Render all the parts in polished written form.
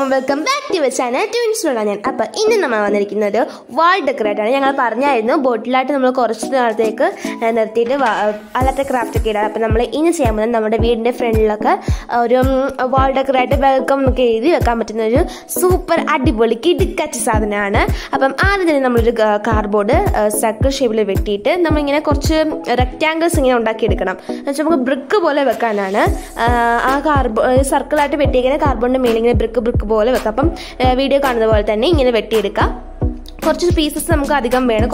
Welcome back to channel ട്വിൻസിലുള്ള ഞാൻ. അപ്പോൾ ഇന്ന് നമ്മൾ വന്നിരിക്കുന്നത് വാൾ ഡെക്കറേറ്റാണ്. ഞങ്ങൾ പറഞ്ഞായിരുന്നു ബോട്ടിലായിട്ട് നമ്മൾ കുറച്ച് നാളത്തേക്ക് നിർത്തിയിട്ട് അല്ലാത്ത ക്രാഫ്റ്റ് ഒക്കെ ഇടാം. അപ്പോൾ നമ്മൾ ഇനി ചെയ്യാൻ പോകുന്നത് നമ്മുടെ വീടിൻ്റെ ഫ്രണ്ടിലൊക്കെ ഒരു വാൾ ഡെക്കറേറ്റ് വെൽക്കം എന്നൊക്കെ എഴുതി വെക്കാൻ പറ്റുന്ന ഒരു സൂപ്പർ അടിപൊളി കിടുക്കച്ച സാധനമാണ്. അപ്പം ആദ്യം തന്നെ നമ്മളൊരു കാർഡ്ബോർഡ് സർക്കിൾ ഷേപ്പിൽ വെട്ടിയിട്ട് നമ്മളിങ്ങനെ കുറച്ച് റെക്റ്റാങ്കിൾസ് ഇങ്ങനെ ഉണ്ടാക്കിയെടുക്കണം. എന്നുവെച്ചാൽ നമുക്ക് ബ്രിക്ക് പോലെ വെക്കാനാണ്. ആ സർക്കിളായിട്ട് വെട്ടിയിരിക്കുന്ന കാർബണിൻ്റെ മേലെ ഇങ്ങനെ ബ്രിക്ക് പോലെ വെക്കാം. അപ്പം വീഡിയോ കാണുന്ന പോലെ തന്നെ ഇങ്ങനെ വെട്ടിയെടുക്കാം. കുറച്ച് പീസസ് നമുക്ക് അധികം വേണം,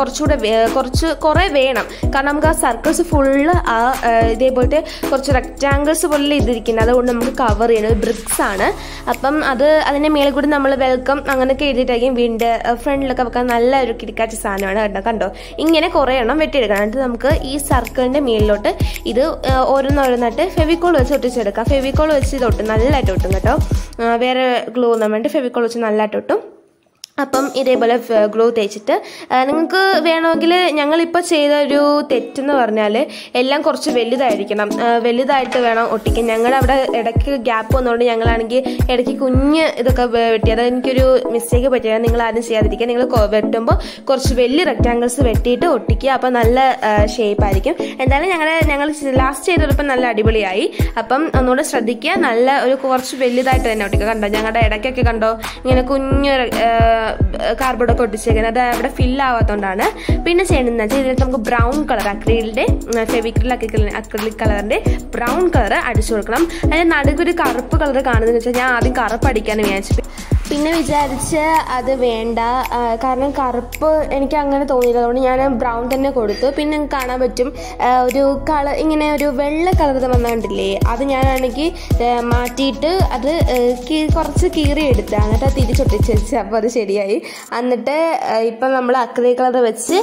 കുറേ വേണം. കാരണം നമുക്ക് ആ സർക്കിൾസ് ഫുള്ള് ഇതേപോലത്തെ കുറച്ച് റെക്റ്റാങ്കിൾസ് പോലെ ഇതിരിക്കുന്നത്, അതുകൊണ്ട് നമുക്ക് കവർ ചെയ്യണത് ബ്രിക്സ് ആണ്. അപ്പം അതിൻ്റെ മേലെ കൂടി നമ്മൾ വെൽക്കം അങ്ങനെയൊക്കെ എഴുതിയിട്ടായിരിക്കും വീടിൻ്റെ ഫ്രണ്ടിലൊക്കെ വെക്കാൻ നല്ല ഒരു കിടക്കാച്ച സാധനമാണ്. കണ്ടോ ഇങ്ങനെ കുറേ എണ്ണം വെട്ടിയെടുക്കണം. എന്നിട്ട് നമുക്ക് ഈ സർക്കിളിൻ്റെ മേലിലോട്ട് ഇത് ഓരോന്നോരോന്നായിട്ട് ഫെവിക്കോൾ വെച്ച് ഒട്ടിച്ചെടുക്കാം. ഫെവിക്കോൾ വെച്ച് ഇത് ഒട്ടും നല്ലതായിട്ട് ഒട്ടും കേട്ടോ. വേറെ ഗ്ലൂ ഒന്നും വേണ്ടി ഫെവിക്കോൾ വെച്ച് നല്ലതായിട്ട് ഒട്ടും. അപ്പം ഇതേപോലെ ഗ്ലൂ തേച്ചിട്ട് നിങ്ങൾക്ക് വേണമെങ്കിൽ ഞങ്ങളിപ്പോൾ ചെയ്ത ഒരു തെറ്റെന്ന് പറഞ്ഞാൽ എല്ലാം കുറച്ച് വലുതായിരിക്കണം, വലുതായിട്ട് വേണം ഒട്ടിക്കാൻ. ഞങ്ങളുടെ അവിടെ ഇടയ്ക്ക് ഗ്യാപ്പ് വന്നുകൊണ്ട് ഞങ്ങളാണെങ്കിൽ ഇടയ്ക്ക് കുഞ്ഞ് ഇതൊക്കെ വെട്ടി, അത് എനിക്കൊരു മിസ്റ്റേക്ക് പറ്റിയാൽ നിങ്ങൾ ആരും ചെയ്യാതിരിക്കുക. നിങ്ങൾ വെട്ടുമ്പോൾ കുറച്ച് വലിയ റെക്റ്റാങ്കിൾസ് വെട്ടിയിട്ട് ഒട്ടിക്കുക. അപ്പം നല്ല ഷേപ്പായിരിക്കും. എന്തായാലും ഞങ്ങൾ ലാസ്റ്റ് ചെയ്തപ്പോൾ നല്ല അടിപൊളിയായി. അപ്പം ഒന്നുകൂടെ ശ്രദ്ധിക്കുക, നല്ല ഒരു കുറച്ച് വലുതായിട്ട് തന്നെ ഒട്ടിക്കുക. കണ്ടോ ഞങ്ങളുടെ ഇടയ്ക്കൊക്കെ കണ്ടോ ഇങ്ങനെ കുഞ്ഞ് കാർഡ്ബോർഡൊക്കെ ഒട്ടിച്ചേക്കുന്നത്, അത് അവിടെ ഫില്ലാവാത്തതുകൊണ്ടാണ്. പിന്നെ ചെയ്യേണ്ടതെന്ന് വെച്ചാൽ ഇതിൽ നമുക്ക് ബ്രൗൺ കളർ അക്രിലിൻ്റെ അക്രിലിക് കളറിൻ്റെ ബ്രൗൺ കളർ അടിച്ചു കൊടുക്കണം. അതിന് നടുക്കൊരു കറുപ്പ് കളർ കാണുന്നതെന്ന് വെച്ചാൽ ഞാൻ ആദ്യം കറുപ്പ് അടിക്കാമെന്ന് വിചാരിച്ചു. പിന്നെ വിചാരിച്ച് അത് വേണ്ട, കാരണം കറുപ്പ് എനിക്ക് അങ്ങനെ തോന്നിയില്ല. അതുകൊണ്ട് ഞാൻ ബ്രൗൺ തന്നെ കൊടുത്തു. പിന്നെ നിങ്ങൾക്ക് കാണാൻ പറ്റും ഒരു കളർ ഇങ്ങനെ ഒരു വെള്ള കളർ വന്നിട്ടില്ലേ, അത് ഞാനാണെങ്കിൽ മാറ്റിയിട്ട് അത് കുറച്ച് കീറി എടുത്ത് എന്നിട്ട് അത് തിരിച്ചൊട്ടിച്ച് വെച്ച്. അപ്പോൾ അത് ശരിയായി. എന്നിട്ട് ഇപ്പം നമ്മൾ അക്രിലിക് കളർ വെച്ച്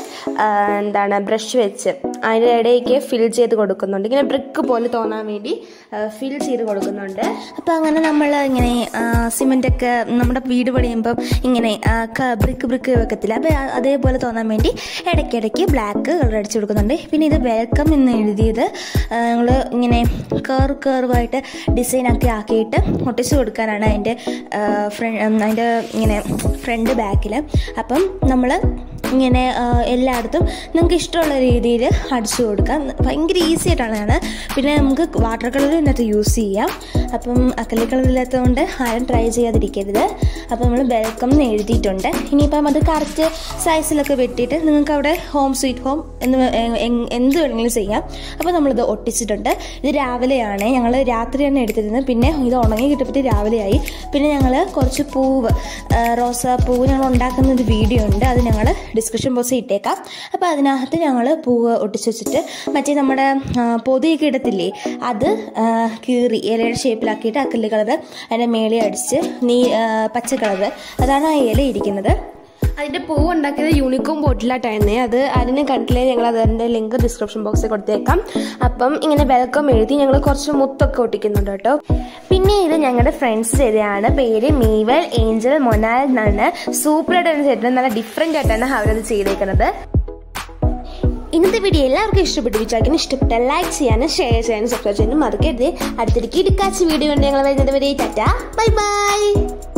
ബ്രഷ് വെച്ച് അതിൻ്റെ ഇടയ്ക്ക് ഫിൽ ചെയ്ത് കൊടുക്കുന്നുണ്ട്. ഇങ്ങനെ ബ്രിക്ക് പോലെ തോന്നാൻ വേണ്ടി ഫിൽ ചെയ്ത് കൊടുക്കുന്നുണ്ട്. അപ്പോൾ അങ്ങനെ നമ്മൾ ഇങ്ങനെ സിമെൻ്റൊക്കെ നമ്മുടെ വീട് പണിയുമ്പം ഇങ്ങനെ ബ്രിക്ക് വെക്കത്തില്ല, അപ്പോൾ അതേപോലെ തോന്നാൻ വേണ്ടി ഇടയ്ക്കിടയ്ക്ക് ബ്ലാക്ക് കളർ അടിച്ചു കൊടുക്കുന്നുണ്ട്. പിന്നെ ഇത് വെൽക്കം എന്ന് എഴുതിയത് ഞങ്ങൾ ഇങ്ങനെ കേർവായിട്ട് ഡിസൈനൊക്കെ ആക്കിയിട്ട് ഒട്ടിച്ചു കൊടുക്കാനാണ് അതിൻ്റെ ഇങ്ങനെ ഫ്രണ്ട് ബാക്കിൽ. അപ്പം നമ്മൾ ഇങ്ങനെ എല്ലായിടത്തും നിങ്ങൾക്ക് ഇഷ്ടമുള്ള രീതിയിൽ അടിച്ചു കൊടുക്കാം. ഭയങ്കര ഈസി ആയിട്ടാണ്. പിന്നെ നമുക്ക് വാട്ടർ കളർ ഇതിനകത്ത് യൂസ് ചെയ്യാം. അപ്പം അക്രിലിക് കളർ ഇല്ലാത്തതുകൊണ്ട് ആരും ട്രൈ ചെയ്യാതിരിക്കരുത്. അപ്പോൾ നമ്മൾ വെൽക്കം എന്ന് എഴുതിയിട്ടുണ്ട്. ഇനിയിപ്പം അത് കറക്റ്റ് സൈസിലൊക്കെ വെട്ടിയിട്ട് നിങ്ങൾക്ക് അവിടെ ഹോം സ്വീറ്റ് ഹോം എന്ത് വേണമെങ്കിലും ചെയ്യാം. അപ്പോൾ നമ്മളിത് ഒട്ടിച്ചിട്ടുണ്ട്. ഇത് രാവിലെയാണ്, ഞങ്ങൾ രാത്രിയാണ് എടുത്തിരുന്നത്. പിന്നെ ഇത് ഉണങ്ങി കിട്ടിയപ്പോൾ രാവിലെയായി. പിന്നെ ഞങ്ങൾ കുറച്ച് പൂവ്, റോസാപ്പൂവ് ഞങ്ങൾ ഉണ്ടാക്കുന്ന ഒരു വീഡിയോ ഉണ്ട്, അത് ഞങ്ങൾ ഡിസ്ക്രിപ്ഷൻ ബോക്സിൽ ഇട്ടേക്കാം. അപ്പോൾ അതിനകത്ത് ഞങ്ങൾ പൂവ് ഒട്ടിച്ച് വെച്ചിട്ട് മറ്റേ നമ്മുടെ പൊതിയൊക്കെ ഇടത്തില്ലേ, അത് കീറി ഇലയുടെ ഷേപ്പിലാക്കിയിട്ട് അക്രിലിക് കളർ അതിൻ്റെ മേലെ അടിച്ച് പച്ച കളർ, അതാണ് ആ ഇല ഇരിക്കുന്നത്. അതിൻ്റെ പൂവ് ഉണ്ടാക്കിയത് യൂണിക്കോം ബോട്ടിലായിട്ടായിരുന്നേ. അത് അതിന് കണ്ടില്ലേ, ഞങ്ങൾ അതിൻ്റെ ലിങ്ക് ഡിസ്ക്രിപ്ഷൻ ബോക്സിൽ കൊടുത്തേക്കാം. അപ്പം ഇങ്ങനെ വെൽക്കം എഴുതി ഞങ്ങൾ കുറച്ച് മുത്തൊക്കെ ഒട്ടിക്കുന്നുണ്ട് കേട്ടോ. പിന്നെ ഇത് ഞങ്ങളുടെ ഫ്രണ്ട്സ് ചെയ്തതാണ്. പേര് മീവൽ ഏഞ്ചൽ മൊനാൽ എന്നാണ്. സൂപ്പറായിട്ടാണ് ചെയ്തിട്ട്, നല്ല ഡിഫറെൻ്റ് ആയിട്ടാണ് അവരത് ചെയ്തേക്കുന്നത്. ഇന്നത്തെ വീഡിയോ എല്ലാവർക്കും ഇഷ്ടപ്പെട്ടു വിചാരിക്കുന്നു. ഇഷ്ടപ്പെട്ട ലൈക്ക് ചെയ്യാനും ഷെയർ ചെയ്യാനും സബ്സ്ക്രൈബ് ചെയ്യാനും മറക്കരുത്. അടുത്തിടയ്ക്ക് ഇടുക്കാച്ച വീഡിയോ ഉണ്ട് ഞങ്ങൾ വരുന്നത് വരെ. Tata bye by.